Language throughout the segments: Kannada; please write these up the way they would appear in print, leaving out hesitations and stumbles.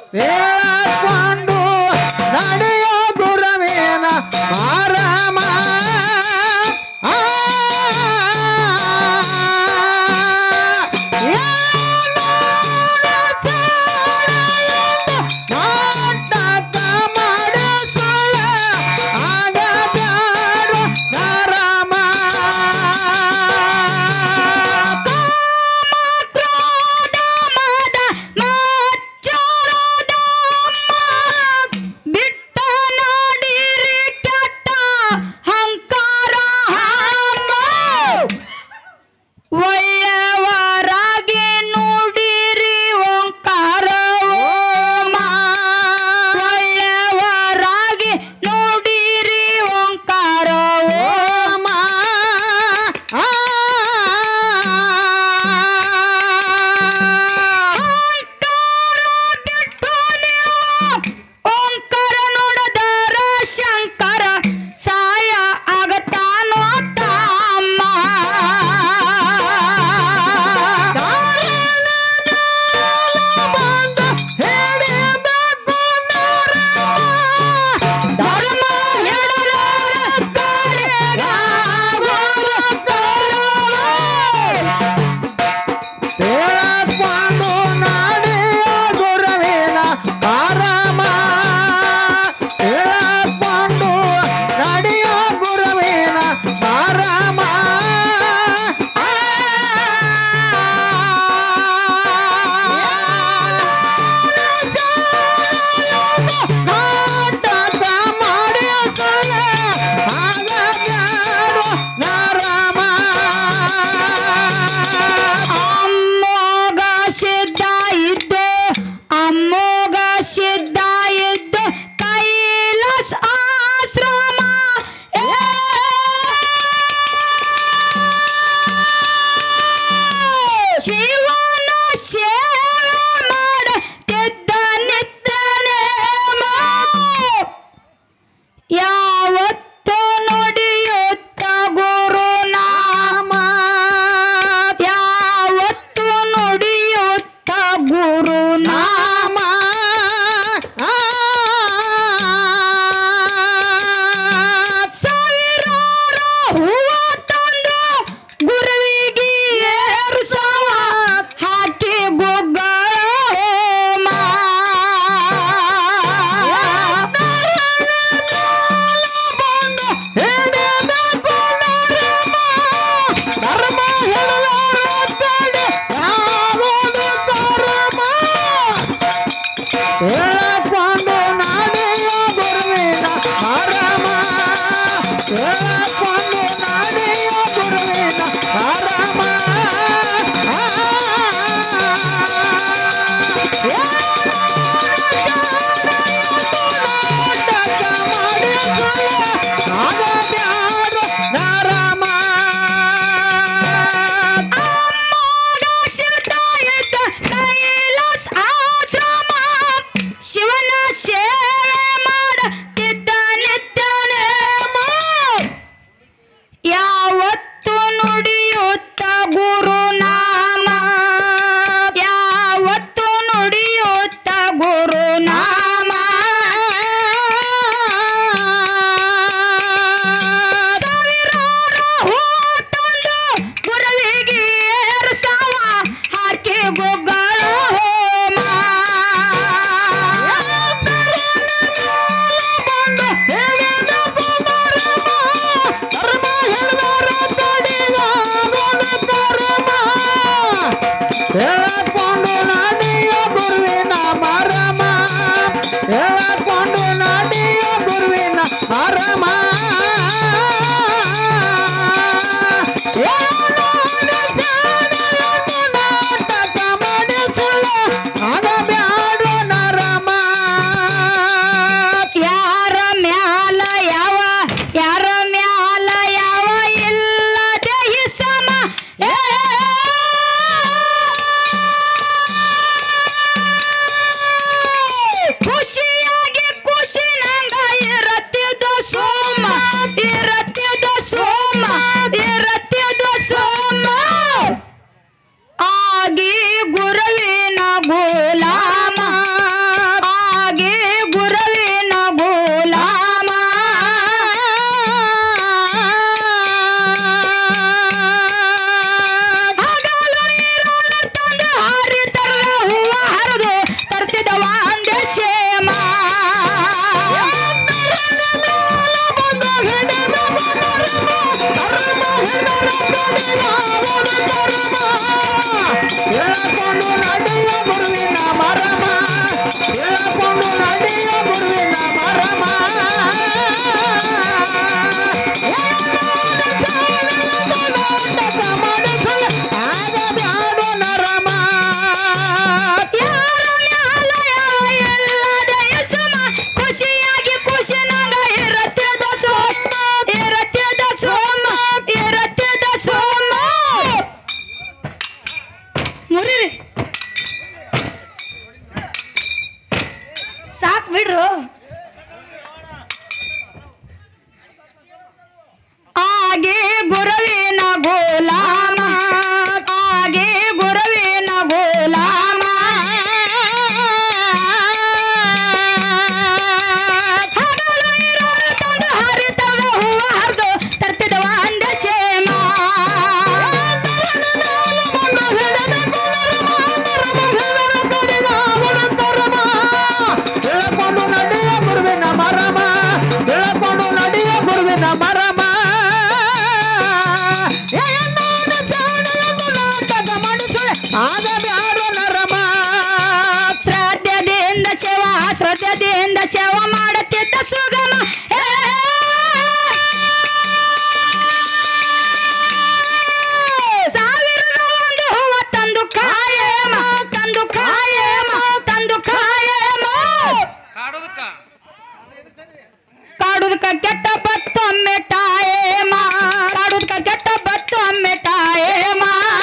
ಹೇಳಕೊಂಡು ನಡೆಯೋ ಗುರವೇನ ಮಾರಮ್ಮ ಯಾರು ಆಗೆ ಗುರುವಿನ ಗೋಲಾಮ ಆಗೆ ಗುರುವಿನ ಗೋಲಾಮ ಹಗಲು ಇರೋರು ತಂದು ಹರಿತವ ಹೂವ ಹರಿದು ತರ್ತಿದವ ಅಂದ ಶೇಮ ತಿಳ್ಕೊಂಡು ನಡಿಯ ಗುರುವಿನ ಮರಮ ತಿಳ್ಕೊಂಡು ನಡಿಯ ಗುರುವಿನ ಮರಮ ಆಗ ಬ್ಯಾರು ನರಮ ಶ್ರದ್ಧೆಯಿಂದ ಸೇವ ಮಾಡುತ್ತಿದ್ದ ಸುಗಮ ಸಾವಿರದ ಒಂದು ಹೂವ ತಂದು ಕಾಯಮ ತಂದು ಕಾಯಮ ತಂದು ಕಾಯಮ ಕಾಡುದಕ್ಕ ಕೆಟ್ಟ ಬತ್ತೊಮ್ಮೆ ಟಾಯೇಮ ಕಾಡುದಕ್ಕ ಕೆಟ್ಟ ಬತ್ತೊಮ್ಮೆ ಟಾಯೇಮ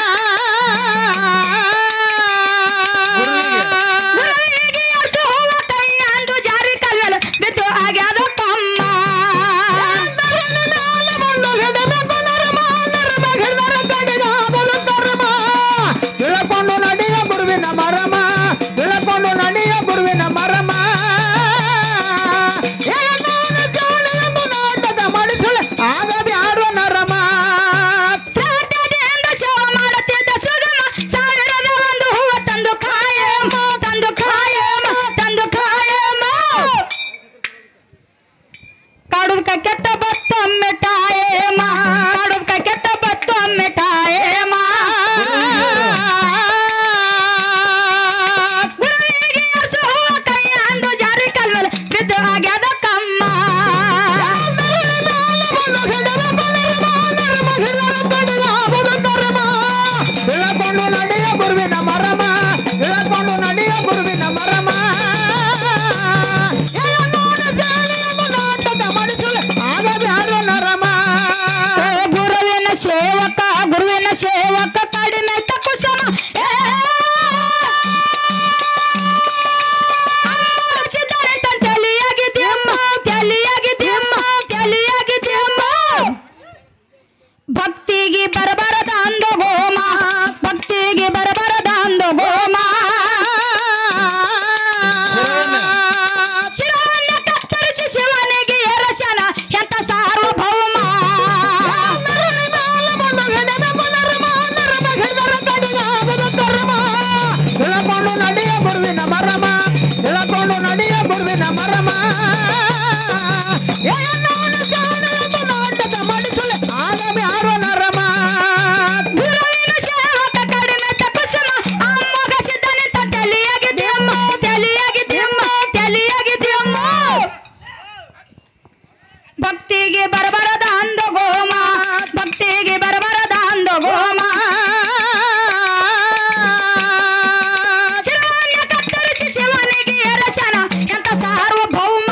ಗುರುವಿಗೆ ಅರ್ಸು ಹೂವ ಕೈ ಅಂದು ಜಾರಿ ಕಲ್ವೆಲು ಬಿದ್ದು ಆಗ್ಯಾದ ತಮ್ಮ ತಿಳ್ಕೊಂಡು ನಡಿಯ ಗುರುವಿನ ಮರಮ ತಿಳ್ಕೊಂಡು ನಡಿಯ ಗುರುವಿನ ಮರಮ ನಾಟಕ ಮಾಡಿಸಲು ಆಗ ಬ್ಯಾರು ನರಮ ಶ್ರದ್ಧೆಯಿಂದ ಸೇವ ಮಾಡುತ್ತಿದ್ದ ಸುಗಮ ಸಾವಿರದ ಒಂದು ಹೂವ ತಂದು ಕಾಯಮ ತಂದು ಕಾಯಮ ತಂದು ಕಾಯಮ ಕಾಡುದಕ್ಕ ಕೆಟ್ಟ ಬತ್ತೊಮ್ಮೆ ಟಾಯೇಮ ಕಾಡುದಕ್ಕ ಕೆಟ್ಟ ಬತ್ತೊಮ್ಮೆ ಟಾಯೇಮ ಗುರುವಿಗೆ ಅರ್ಸು ಹೂವ ಕೈ ಅಂದು ಜಾರಿ ಕಲ್ವಲ್ ಬಿದ್ದು ಆಗ್ಯಾದ ಕಮ್ಮ ತಿಳ್ಕೊಂಡು ನಡಿಯ ಗುರುವಿನ ಮರಮ ತಿಳ್ಕೊಂಡು ನಡಿಯ ಗುರುವಿನ ಮರಮ ನಾಟಕ ಮಾಡಿಸಲು ಆಗ ಬ್ಯಾರು ನರಮ ಗುರುವಿನ ಸೇವಕ ಕಡಿಮೆ ತಪ್ಪುಸಮ ಭಕ್ತಿಗೆ ಬರಬರದ ಅಂದು ಗೋಮ ಭಕ್ತಿಗೆ ಬರಬರದ ಅಂದು ಗೋಮ ಶಿವನ ಕತ್ತರಿಸಿ ಶಿವನಿಗೆ ಎರಸನ ಎಂತ ಸಾರ್ವಭೌಮ ತಿಳ್ಕೊಂಡು ನಡಿಯ ಗುರುವಿನ ಮರಮ ತಿಳ್ಕೊಂಡು ನಡಿಯ ಗುರುವಿನ ಮರಮ ನಾಟಕ ಮಾಡಿಸಲು ಆಗ ಬ್ಯಾರು ನರಮ ಗುರುವಿನ ಸೇವಕ ಕಡಿಮೆ ತಪಸ್ಸಮ ಅಮ್ಮಗ ಸಿದ್ಧನಿಂತ ತಲಿಯಾಗಿದ್ಯಮ್ಮ ತಲಿಯಾಗಿದ್ಯಮ್ಮ ತಲಿಯಾಗಿದ್ಯಮ್ಮ ಭಕ್ತಿಗೆ ಬರಬರದ ಅಂದು ಗೋಮ ಭಕ್ತಿಗೆ ಬರಬರದ ಅಂದು ಗೋಮ ಶಿವನ ಕತ್ತರಿಸಿ ಶಿವನಿಗೆ ಎರಸನ ಎಂತ ಸಾರ್ವಭೌಮ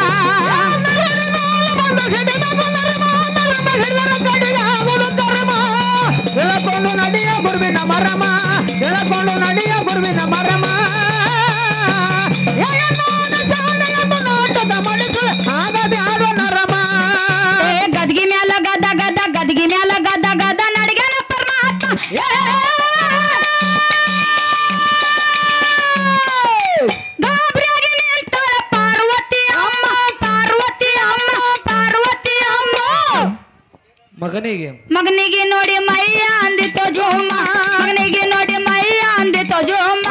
ತಿಳ್ಕೊಂಡು ನಡಿಯ ಗುರುವಿನ ಮರಮ ತಿಳ್ಕೊಂಡು ನಡಿಯ ಗುರುವಿನ ಮರಮ ನಾಟಕ ಮಾಡಿಸಲು ಆಗ ಬ್ಯಾರು ನರಮ ಗದ್ಗಿ ಮ್ಯಾಲ ಗದ ಗದ ಗದ್ಗಿ ಮ್ಯಾಲ ಗದ ಗದ ನಡಿಗನ ಪರಮಾತ್ಮ ಗಾಬರಿಯಾಗಿ ನಿಂತಾಳ ಪಾರ್ವತಿ ಅಮ್ಮ ಪಾರ್ವತಿ ಅಮ್ಮ ಪಾರ್ವತಿ ಅಮ್ಮ ಮಗನಿಗೆ ನೋಡಿ ಮೈಯ ಅಂದಿತ್ತು ಜೋಮ ಮಗನಿಗೆ ನೋಡಿ ಮೈಯ ಅಂದಿತ್ತು ಜೋಮ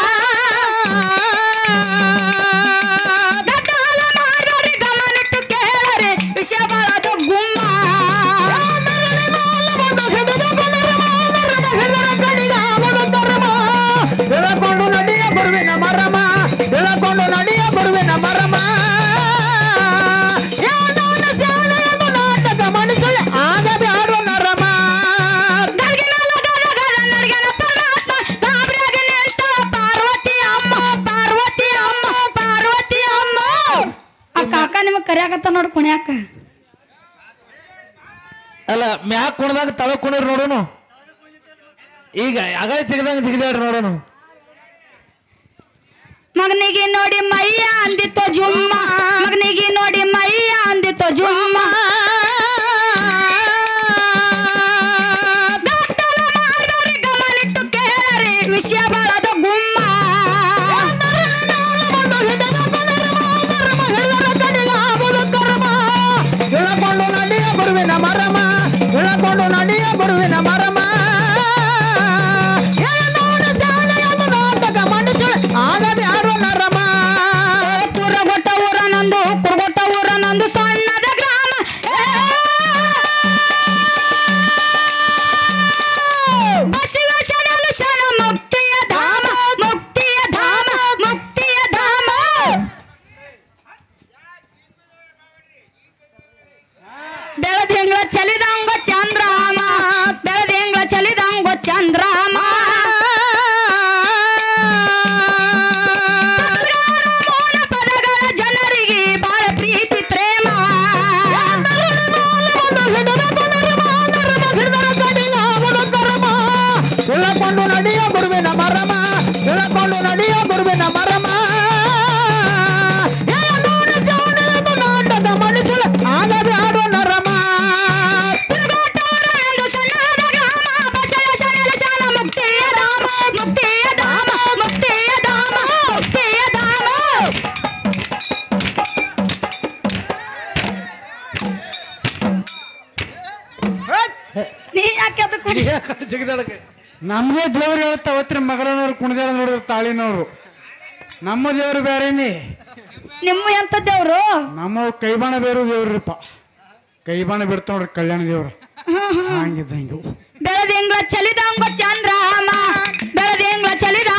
ಗದ್ದಾಲ ಮಾರರಿ ಗಮನಿಟ್ಟು ಕೇಳರಿ ವಿಷಯ ಬಾಳದು ಗುಮ್ಮ ತಿಳ್ಕೊಂಡು ನಡಿಯ ಗುರುವಿನ ಮರಮ ತಿಳ್ಕೊಂಡು ನಡಿಯ ಗುರುವಿನ ಮರಮ ನಾಟಕ ಮಾಡಿಸಲು ಆಗ ಬ್ಯಾರು ನರಮ ಗದ್ಗಿ ಮ್ಯಾಲ ಗದ ಗದ ನಡಿಗನ ಪರಮಾತ್ಮ ಗಾಬರಿಯಾಗಿ ನಿಂತಾಳ ಪಾರ್ವತಿ ಅಮ್ಮ ಪಾರ್ವತಿ ಅಮ್ಮ ಪಾರ್ವತಿ ಅಮ್ಮ ಅಕ್ಕ ಅಕ್ಕ ನಿಮಗ್ ಕರಿಯಾಕತ್ತ ನೋಡ್ ಕುಣ್ಯಾಕ ಅಲ್ಲ ಮ್ಯಾಕ್ ಕುಣದಾಗ ತಳ ಕುಣಿರ್ ನೋಡೋನು ಈಗ ಆಗ ಜಿಗದಂಗ ಜಿಗಿದಾಡ್ರಿ ನೋಡೋನು ಮಗನಿಗೆ ನೋಡಿ ಮೈಯ ಅಂದಿತ್ತು ಜುಮ್ಮ ಮಗನಿಗೆ ನೋಡಿ ಮೈಯ ಅಂದಿತ್ತು ಜುಮ್ಮ ಗಮನಿಟ್ಟು ಕೇಳರಿ ವಿಷಯ ಬಾಳದ ಗುಮ್ಮ ತಿಳಕೊಂಡು ನಡಿಯ ಗುರುವಿನ ಮರಮ ತಿಳಕೊಂಡು ನಡಿಯ ಗುರುವಿನ ಮರಮ ಆಗದೆ ಯಾರು ನರಮ ಕುರಗೊಟ್ಟ ಊರ ನಂದು ಸಣ್ಣದ ಗ್ರಾಮ ಬಸವೇಶ್ವರ ಶನ ಮುಕ್ತಿಯ ಧಾಮ ಮುಕ್ತಿಯ ಧಾಮ ಮುಕ್ತಿಯ ಧಾಮ ಬೆಳದಿಂಗಳ ಚಲಿದಂಗ ಚಂದ್ರಾಮ ಬೆಳದಿಂಗಳ ಚಲಿದಂಗ ಚಂದ್ರಾಮ ಪದಗಳ ಜನರಿಗೆ ಬಾಳ ಪ್ರೀತಿ ಪ್ರೇಮ ತಿಳಕೊಂಡು ನಡಿಯ ಗುರುವಿನ ಮರಮ ತಿಳಕೊಂಡು ನಡಿಯ ಗುರುವಿನ ಮರಮ ನಾಟದ ಮನುಷ್ಯರು ಆಗದೆ ಆಡೋ ನರಮ ಸಣ್ಣದ ಗ್ರಾಮ ಬಸವೇಶ್ವರ ಶಾಲ ಮುಕ್ತಿಯ ಧಾಮ ಮುಕ್ತಿಯ ಧಾಮ ಮುಕ್ತಿಯ ಧಾಮ ಮುಕ್ತಿಯ ಧಾಮ ನೀ ಯಾಕೆ ಅದು ಕುಡಿ ಜಗದಳಕ್ಕೆ ನಮ್ಗೆ ದೇವ್ರು ಹೇಳ್ತಾ ಅವತ್ತಿನ ಮಗಳನವ್ರು ಕುಣಿದಾರ ನೋಡಿದ್ರು ತಾಳಿನವ್ರು ನಮ್ಮ ದೇವ್ರು ಬೇರೆನೇ ನಿಮ್ಮ ಎಂತ ದೇವ್ರು ನಮ್ಮ ಕೈಬಾಣ ಬೇರು ದೇವ್ರಪ್ಪ ಕೈಬಾಣ ಬಿಡ್ತಾವ ನೋಡ್ರಿ ಕಲ್ಯಾಣ ದೇವ್ರು ಹಂಗಿದ್ದ ಹಿಂಗ ಬೆಳದಿಂಗಳ ಚಲಿದಂಗ ಚಂದ್ರಾಮ ಬೆಳದಿಂಗಳ ಚಲಿದ